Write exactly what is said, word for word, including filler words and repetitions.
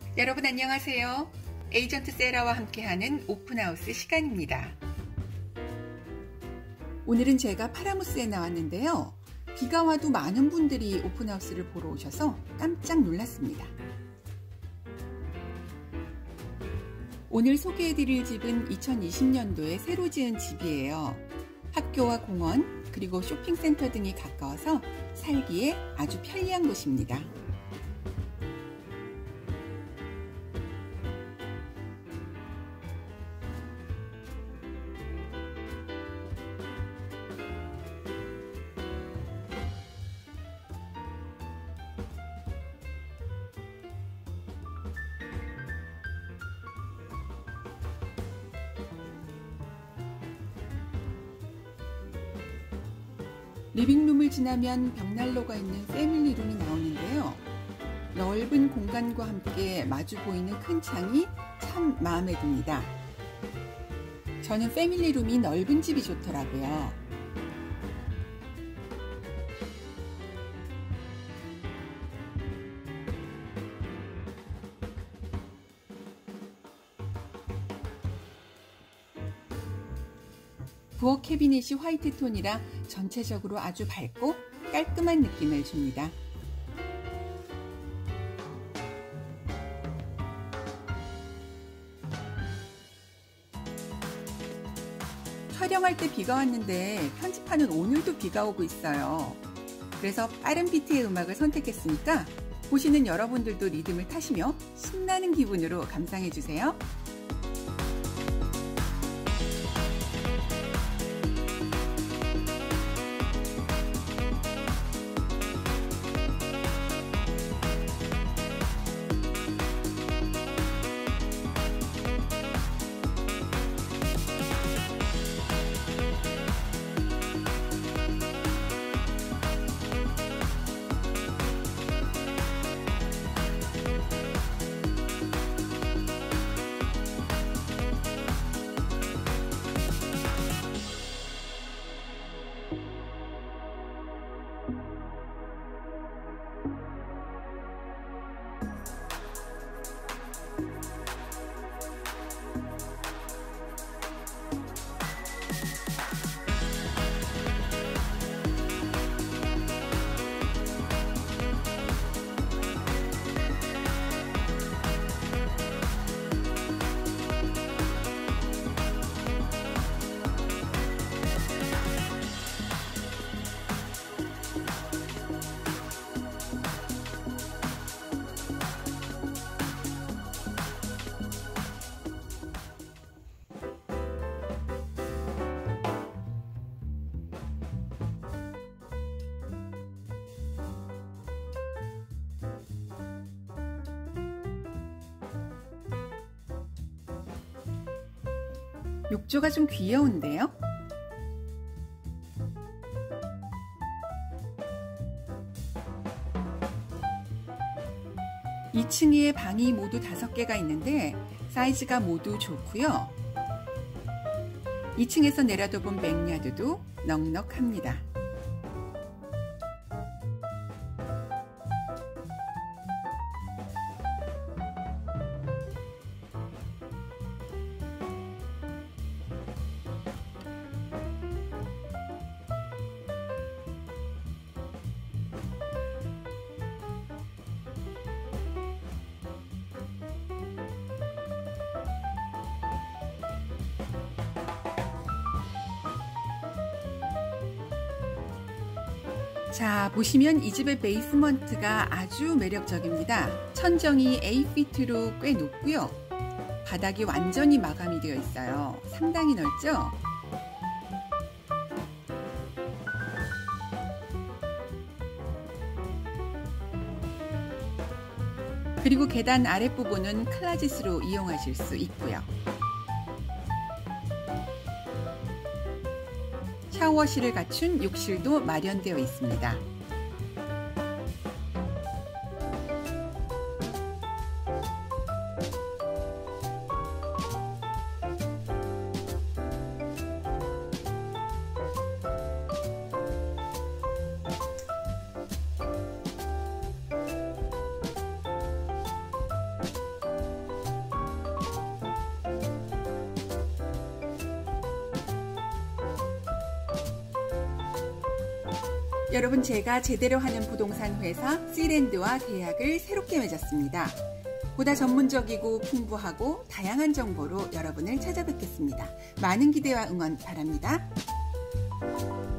여러분 안녕하세요. 에이전트 세라와 함께하는 오픈하우스 시간입니다. 오늘은 제가 파라무스에 나왔는데요. 비가 와도 많은 분들이 오픈하우스를 보러 오셔서 깜짝 놀랐습니다. 오늘 소개해드릴 집은 이천이십 년도에 새로 지은 집이에요. 학교와 공원 그리고 쇼핑센터 등이 가까워서 살기에 아주 편리한 곳입니다. 리빙룸을 지나면 벽난로가 있는 패밀리룸이 나오는데요. 넓은 공간과 함께 마주 보이는 큰 창이 참 마음에 듭니다. 저는 패밀리룸이 넓은 집이 좋더라고요. 부엌 캐비닛이 화이트 톤이라 전체적으로 아주 밝고 깔끔한 느낌을 줍니다. 촬영할 때 비가 왔는데 편집하는 오늘도 비가 오고 있어요. 그래서 빠른 비트의 음악을 선택했으니까 보시는 여러분들도 리듬을 타시며 신나는 기분으로 감상해주세요. 욕조가 좀 귀여운데요? 이 층에 방이 모두 다섯 개가 있는데 사이즈가 모두 좋고요. 이 층에서 내려다본 백야드도 넉넉합니다. 자, 보시면 이 집의 베이스먼트가 아주 매력적입니다. 천정이 팔 피트로 꽤 높고요. 바닥이 완전히 마감이 되어 있어요. 상당히 넓죠? 그리고 계단 아랫부분은 클라짓으로 이용하실 수 있고요. 샤워실을 갖춘 욕실도 마련되어 있습니다. 여러분, 제가 제대로 하는 부동산 회사 씨랜드와 계약을 새롭게 맺었습니다. 보다 전문적이고 풍부하고 다양한 정보로 여러분을 찾아뵙겠습니다. 많은 기대와 응원 바랍니다.